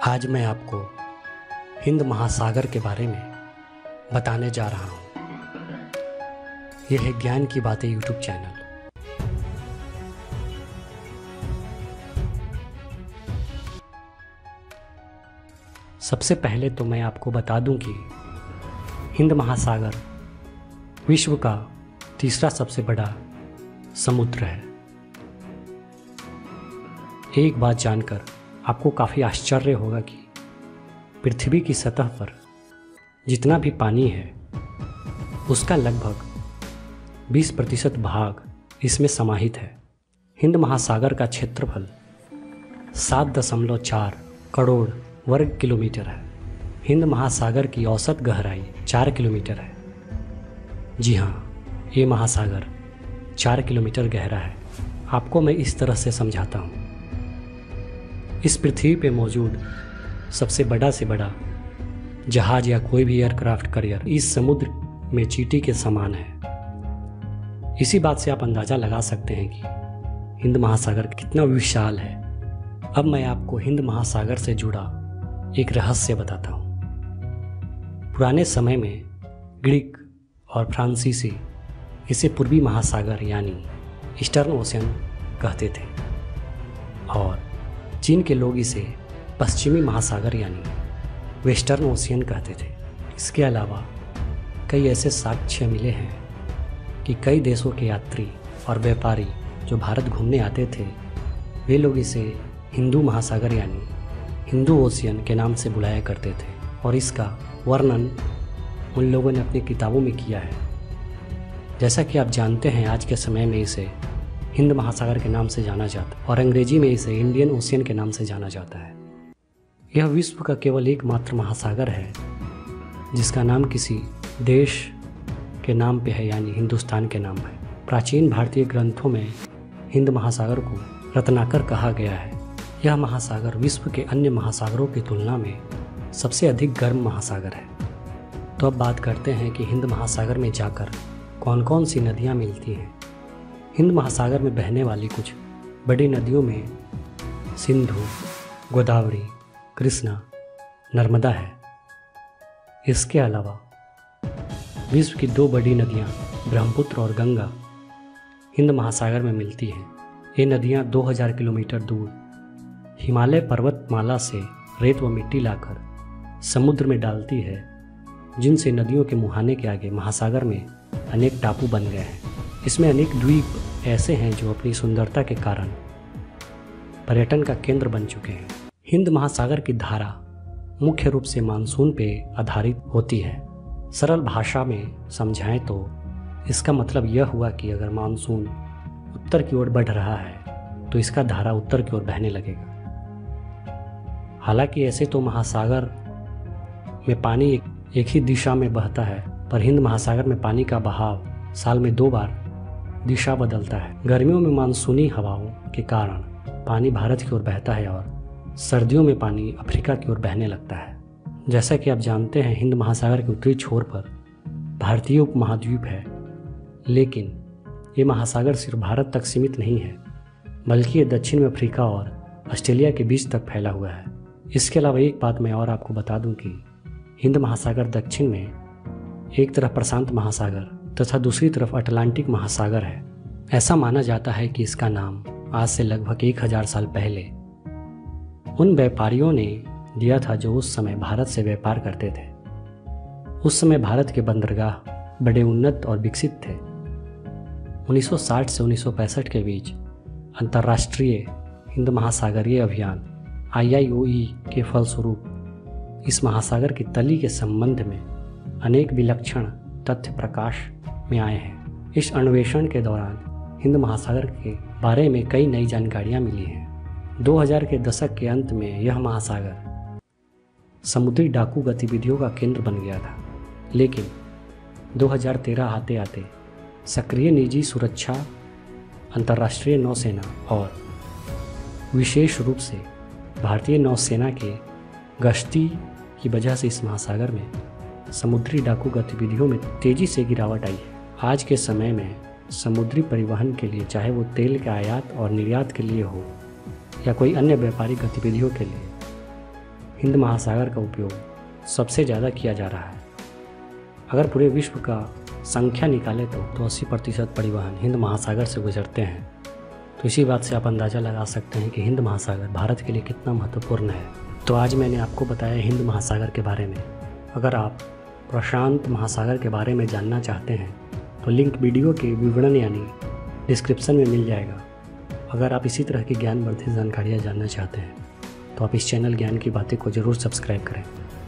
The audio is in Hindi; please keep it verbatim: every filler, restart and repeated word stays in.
आज मैं आपको हिंद महासागर के बारे में बताने जा रहा हूँ। यह है ज्ञान की बातें यूट्यूब चैनल। सबसे पहले तो मैं आपको बता दूं कि हिंद महासागर विश्व का तीसरा सबसे बड़ा समुद्र है। एक बात जानकर आपको काफ़ी आश्चर्य होगा कि पृथ्वी की सतह पर जितना भी पानी है उसका लगभग बीस प्रतिशत भाग इसमें समाहित है। हिंद महासागर का क्षेत्रफल सात दशमलव चार करोड़ वर्ग किलोमीटर है। हिंद महासागर की औसत गहराई चार किलोमीटर है। जी हाँ, ये महासागर चार किलोमीटर गहरा है। आपको मैं इस तरह से समझाता हूँ। इस पृथ्वी पे मौजूद सबसे बड़ा से बड़ा जहाज या कोई भी एयरक्राफ्ट कैरियर इस समुद्र में चींटी के समान है। इसी बात से आप अंदाज़ा लगा सकते हैं कि हिंद महासागर कितना विशाल है। अब मैं आपको हिंद महासागर से जुड़ा एक रहस्य बताता हूँ। पुराने समय में ग्रीक और फ्रांसीसी इसे पूर्वी महासागर यानी ईस्टर्न ओशियन कहते थे और चीन के लोग इसे पश्चिमी महासागर यानी वेस्टर्न ओशियन कहते थे। इसके अलावा कई ऐसे साक्ष्य मिले हैं कि कई देशों के यात्री और व्यापारी जो भारत घूमने आते थे वे लोग इसे हिंदू महासागर यानी हिंदू ओशियन के नाम से बुलाया करते थे और इसका वर्णन उन लोगों ने अपनी किताबों में किया है। जैसा कि आप जानते हैं, आज के समय में इसे हिंद महासागर के नाम से जाना जाता है और अंग्रेजी में इसे इंडियन ओशियन के नाम से जाना जाता है। यह विश्व का केवल एकमात्र महासागर है जिसका नाम किसी देश के नाम पे है यानी हिंदुस्तान के नाम है। प्राचीन भारतीय ग्रंथों में हिंद महासागर को रत्नाकर कहा गया है। यह महासागर विश्व के अन्य महासागरों की तुलना में सबसे अधिक गर्म महासागर है। तो अब बात करते हैं कि हिंद महासागर में जाकर कौन कौन सी नदियाँ मिलती हैं। हिंद महासागर में बहने वाली कुछ बड़ी नदियों में सिंधु, गोदावरी, कृष्णा, नर्मदा है। इसके अलावा विश्व की दो बड़ी नदियां ब्रह्मपुत्र और गंगा हिंद महासागर में मिलती हैं। ये नदियां दो हज़ार किलोमीटर दूर हिमालय पर्वतमाला से रेत व मिट्टी लाकर समुद्र में डालती है, जिनसे नदियों के मुहाने के आगे महासागर में अनेक टापू बन गए हैं। इसमें अनेक द्वीप ऐसे हैं जो अपनी सुंदरता के कारण पर्यटन का केंद्र बन चुके हैं। हिंद महासागर की धारा मुख्य रूप से मानसून पे आधारित होती है। सरल भाषा में समझाएं तो इसका मतलब यह हुआ कि अगर मानसून उत्तर की ओर बढ़ रहा है तो इसका धारा उत्तर की ओर बहने लगेगा। हालांकि ऐसे तो महासागर में पानी एक, एक ही दिशा में बहता है, पर हिंद महासागर में पानी का बहाव साल में दो बार दिशा बदलता है। गर्मियों में मानसूनी हवाओं के कारण पानी भारत की ओर बहता है और सर्दियों में पानी अफ्रीका की ओर बहने लगता है। जैसा कि आप जानते हैं, हिंद महासागर के उत्तरी छोर पर भारतीय उपमहाद्वीप है, लेकिन ये महासागर सिर्फ भारत तक सीमित नहीं है, बल्कि ये दक्षिण में अफ्रीका और ऑस्ट्रेलिया के बीच तक फैला हुआ है। इसके अलावा एक बात मैं और आपको बता दूं कि हिंद महासागर दक्षिण में एक तरफ प्रशांत महासागर तथा दूसरी तरफ अटलांटिक महासागर है। ऐसा माना जाता है कि इसका नाम आज से लगभग एक हजार साल पहले उन व्यापारियों ने दिया था जो उस समय भारत से व्यापार करते थे। उस समय भारत के बंदरगाह बड़े उन्नत और विकसित थे। उन्नीस सौ साठ से उन्नीस सौ पैंसठ के बीच अंतर्राष्ट्रीय हिंद महासागरीय अभियान आई आई ओ ई के फलस्वरूप इस महासागर की तली के संबंध में अनेक विलक्षण तथ्य प्रकाश में आए हैं। इस अन्वेषण के दौरान हिंद महासागर के बारे में कई नई जानकारियां मिली हैं। दो हज़ार के दशक के अंत में यह महासागर समुद्री डाकू गतिविधियों का केंद्र बन गया था, लेकिन दो हज़ार तेरह आते आते सक्रिय निजी सुरक्षा, अंतर्राष्ट्रीय नौसेना और विशेष रूप से भारतीय नौसेना के गश्ती की वजह से इस महासागर में समुद्री डाकू गतिविधियों में तेजी से गिरावट आई है। आज के समय में समुद्री परिवहन के लिए, चाहे वो तेल के आयात और निर्यात के लिए हो या कोई अन्य व्यापारिक गतिविधियों के लिए, हिंद महासागर का उपयोग सबसे ज़्यादा किया जा रहा है। अगर पूरे विश्व का संख्या निकाले तो तो अस्सी प्रतिशत परिवहन हिंद महासागर से गुजरते हैं। तो इसी बात से आप अंदाज़ा लगा सकते हैं कि हिंद महासागर भारत के लिए कितना महत्वपूर्ण है। तो आज मैंने आपको बताया हिंद महासागर के बारे में। अगर आप प्रशांत महासागर के बारे में जानना चाहते हैं तो लिंक वीडियो के विवरण यानी डिस्क्रिप्शन में मिल जाएगा। अगर आप इसी तरह की ज्ञानवर्धक जानकारियाँ जानना चाहते हैं तो आप इस चैनल ज्ञान की बातें को ज़रूर सब्सक्राइब करें।